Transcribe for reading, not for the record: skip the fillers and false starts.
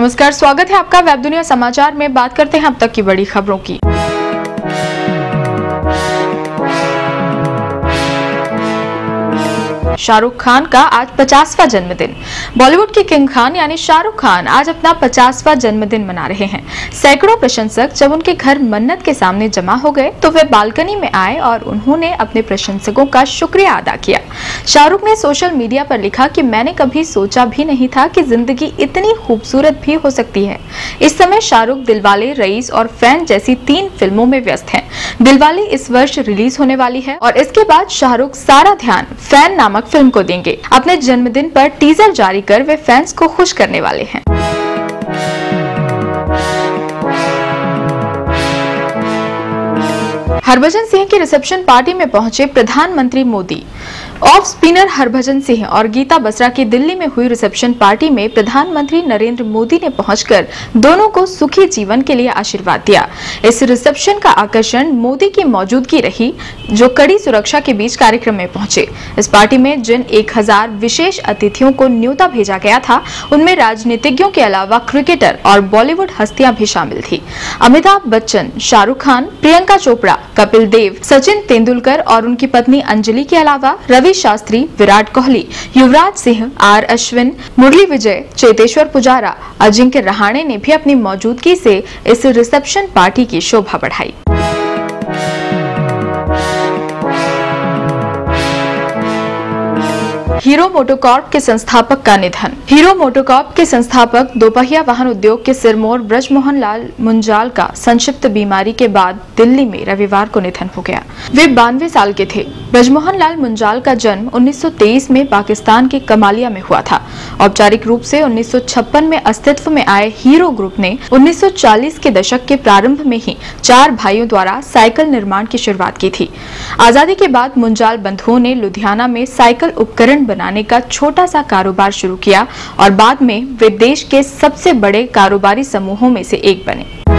नमस्कार, स्वागत है आपका वेब दुनिया समाचार में। बात करते हैं अब तक की बड़ी खबरों की। शाहरुख खान का आज 50वां जन्मदिन। बॉलीवुड के किंग खान यानी शाहरुख खान आज अपना 50वां जन्मदिन मना रहे हैं। सैकड़ों प्रशंसक जब उनके घर मन्नत के सामने जमा हो गए तो वे बालकनी में आए और उन्होंने अपने प्रशंसकों का शुक्रिया अदा किया। शाहरुख ने सोशल मीडिया पर लिखा कि मैंने कभी सोचा भी नहीं था कि जिंदगी इतनी खूबसूरत भी हो सकती है। इस समय शाहरुख दिलवाले, रईस और फैन जैसी 3 फिल्मों में व्यस्त हैं। दिलवाले इस वर्ष रिलीज होने वाली है और इसके बाद शाहरुख सारा ध्यान फैन नामक फिल्म को देंगे। अपने जन्मदिन पर टीजर जारी कर वे फैंस को खुश करने वाले हैं। हरभजन सिंह की रिसेप्शन पार्टी में पहुंचे प्रधानमंत्री मोदी। ऑफ स्पिनर हरभजन सिंह और गीता बसरा की दिल्ली में हुई रिसेप्शन पार्टी में प्रधानमंत्री नरेंद्र मोदी ने पहुंचकर दोनों को सुखी जीवन के लिए आशीर्वाद दिया। इस रिसेप्शन का आकर्षण मोदी की मौजूदगी रही, जो कड़ी सुरक्षा के बीच कार्यक्रम में पहुंचे। इस पार्टी में जिन 1000 विशेष अतिथियों को न्योता भेजा गया था, उनमें राजनीतिज्ञों के अलावा क्रिकेटर और बॉलीवुड हस्तियां भी शामिल थी। अमिताभ बच्चन, शाहरुख खान, प्रियंका चोपड़ा, कपिल देव, सचिन तेंदुलकर और उनकी पत्नी अंजलि के अलावा रवि शास्त्री, विराट कोहली, युवराज सिंह, आर अश्विन, मुरली विजय, चेतेश्वर पुजारा, अजिंक्य रहाणे ने भी अपनी मौजूदगी से इस रिसेप्शन पार्टी की शोभा बढ़ाई। हीरो मोटोकॉर्प के संस्थापक का निधन। हीरो मोटोकॉर्प के संस्थापक दोपहिया वाहन उद्योग के सिरमौर ब्रजमोहन लाल मुंजाल का संक्षिप्त बीमारी के बाद दिल्ली में रविवार को निधन हो गया। वे 92 साल के थे। ब्रजमोहन लाल मुंजाल का जन्म 1923 में पाकिस्तान के कमालिया में हुआ था। औपचारिक रूप से 1956 में अस्तित्व में आए हीरो ग्रुप ने 1940 के दशक के प्रारंभ में ही 4 भाइयों द्वारा साइकिल निर्माण की शुरुआत की थी। आजादी के बाद मुंजाल बंधुओं ने लुधियाना में साइकिल उपकरण बनाने का छोटा सा कारोबार शुरू किया और बाद में वे देश के सबसे बड़े कारोबारी समूहों में से एक बने।